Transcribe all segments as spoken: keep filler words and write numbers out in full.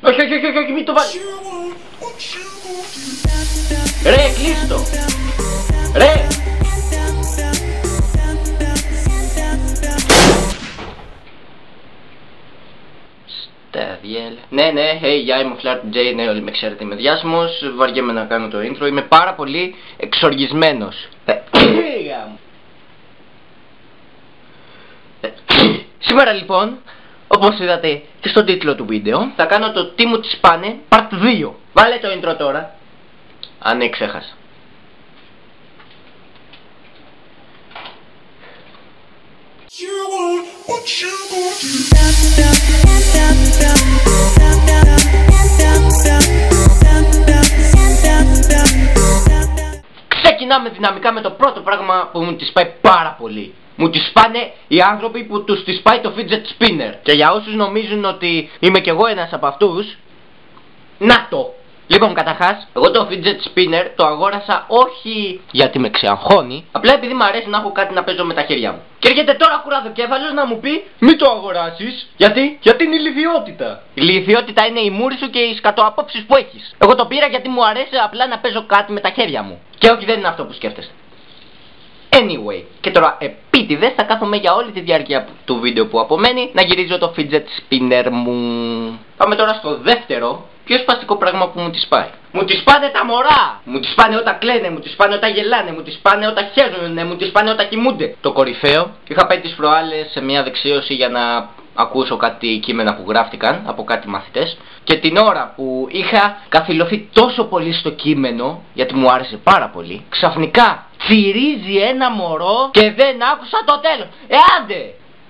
Όχι, όχι, όχι, όχι, μην το βάλεις. Ρε, κλείστο. Ρε. Σταδιέλ. Ναι, ναι, hey, γεια, είμαι ο Flirt J, ναι, όλοι με ξέρετε, είμαι διάσημος. Βαριέμαι να κάνω το intro, είμαι πάρα πολύ εξοργισμένος. Σήμερα λοιπόν, όπως είδατε και στον τίτλο του βίντεο, θα κάνω το τι μου τις πάνε part δύο. Βάλε το intro τώρα. Αν ναι, ξέχασα. Ξεκινάμε δυναμικά με το πρώτο πράγμα που μου τις πάει πάρα πολύ. Μου τις πάνε οι άνθρωποι που τους τις πάει το fidget spinner. Και για όσους νομίζουν ότι είμαι κι εγώ ένας από αυτούς, να το! Λοιπόν, καταρχάς, εγώ το fidget spinner το αγόρασα όχι γιατί με ξεαγχώνει, απλά επειδή μου αρέσει να έχω κάτι να παίζω με τα χέρια μου. Και έρχεται τώρα κουραδοκέφαλος να μου πει μη το αγοράσεις. Γιατί? Γιατί είναι ηλιθιότητα. Η ηλιθιότητα είναι η μούρη σου και οι σκατοαπόψεις που έχεις. Εγώ το πήρα γιατί μου αρέσει απλά να παίζω κάτι με τα χέρια μου. Και όχι, δεν είναι αυτό που σκέφτεστε. Anyway, και τώρα επίτηδες θα κάθομαι για όλη τη διάρκεια του βίντεο που απομένει να γυρίζω το fidget spinner μου. Πάμε τώρα στο δεύτερο πιο σπαστικό πράγμα που μου τις πάει. Μου τις πάνε τα μωρά! Μου τις πάνε όταν κλαίνε, μου τις πάνε όταν γελάνε, μου τις πάνε όταν χέζουνε, μου τις πάνε όταν κοιμούνται. Το κορυφαίο, είχα πάει τις προάλλες σε μια δεξίωση για να ακούσω κάτι κείμενα που γράφτηκαν από κάτι μαθητές. Και την ώρα που είχα καθυλωθεί τόσο πολύ στο κείμενο, γιατί μου άρεσε πάρα πολύ, ξαφνικά τσιρίζει ένα μωρό και δεν άκουσα το τέλος. Ε, άντε!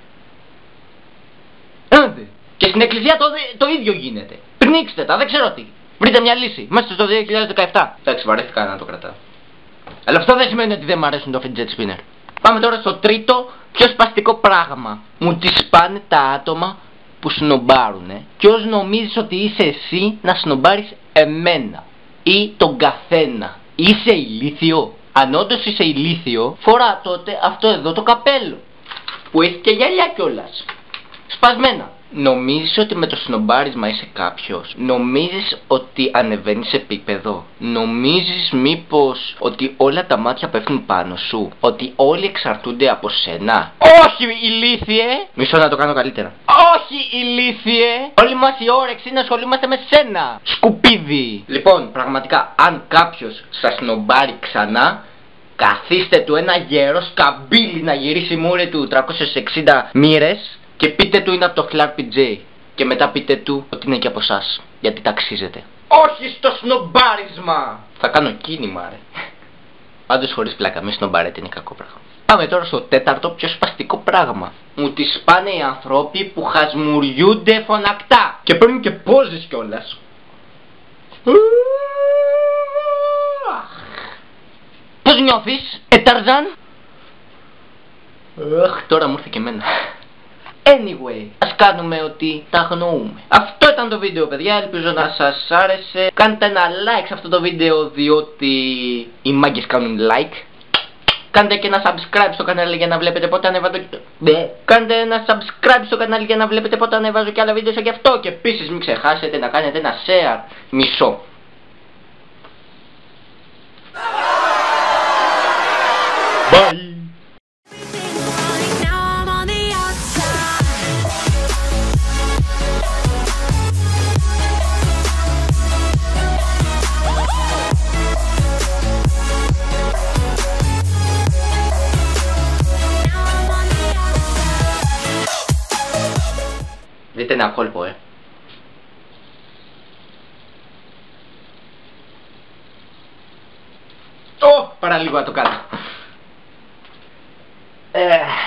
Άντε! Και στην εκκλησία το, το ίδιο γίνεται. Πνίξτε τα, δεν ξέρω τι. Βρείτε μια λύση. Είμαστε στο δύο χιλιάδες δεκαεπτά. Εντάξει, βαρέθηκα να το κρατάω. Αλλά αυτό δεν σημαίνει ότι δεν μου αρέσουν το fidget spinner. Πάμε τώρα στο τρίτο πιο σπαστικό πράγμα. Μου τις πάνε τα άτομα που σνομπάρουνε. Ποιος νομίζεις ότι είσαι εσύ να σνομπάρεις εμένα ή τον καθένα? Είσαι ηλίθιο? Αν όντως είσαι ηλίθιο, φορά τότε αυτό εδώ το καπέλο που έχει και γυαλιά κιόλας. Σπασμένα. Νομίζεις ότι με το σνομπάρισμα είσαι κάποιος? Νομίζεις ότι ανεβαίνεις σε επίπεδο? Νομίζεις μήπως ότι όλα τα μάτια πέφτουν πάνω σου? Ότι όλοι εξαρτούνται από σένα? Όχι, ηλίθιε! Μισό να το κάνω καλύτερα. Όχι, ηλίθιε! Όλη μας η όρεξη είναι να ασχολούμαστε με σένα, σκουπίδι! Λοιπόν, πραγματικά, αν κάποιος σας σνομπάρει ξανά, καθίστε του ένα γερό σκαμπίλι να γυρίσει η μούρη του τριακόσιες εξήντα μοίρες και πείτε του είναι από το Flirt J. Και μετά πείτε του ότι είναι και από εσάς. Γιατί ταξίζετε. Όχι στο σνομπάρισμα! Θα κάνω κίνημα, ρε. Πάντως χωρίς πλάκα, μη σνομπάρετε, είναι κακό πράγμα. Πάμε τώρα στο τέταρτο πιο σπαστικό πράγμα. Μου τις πάνε οι ανθρώποι που χασμουριούνται φωνακτά. Και παίρνουν και πόζες κιόλας. Πώς νιώθεις, Εταρζάν? Αχ, τώρα μου ήρθε και εμένα. Anyway, ας κάνουμε ότι τα αγνοούμε. Αυτό ήταν το βίντεο, παιδιά, ελπίζω να σας άρεσε. Κάντε ένα like σε αυτό το βίντεο, διότι οι μάγκες κάνουν like. Κάντε και ένα subscribe στο κανάλι για να βλέπετε πότε ανεβάζω και... Κάντε ένα subscribe στο κανάλι για να βλέπετε πότε ανεβάζω και άλλα βίντεο σαν και αυτό. Και επίσης μην ξεχάσετε να κάνετε ένα share. Μισό. Bye. Δείτε ένα κόλπο, ε. Ω, παραλίγο να το κάνω. Ε...